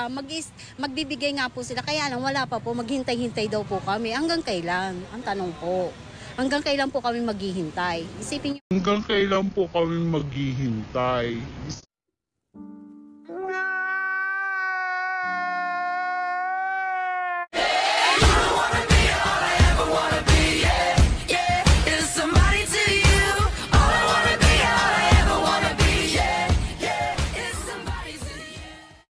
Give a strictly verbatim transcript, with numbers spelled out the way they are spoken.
sila, mag magbibigay nga po sila. Kaya lang wala pa po, maghintay-hintay daw po kami. Hanggang kailan? Ang tanong po. Hanggang kailan po kami maghihintay? Isipin niyo. Hanggang kailan po kami maghihintay?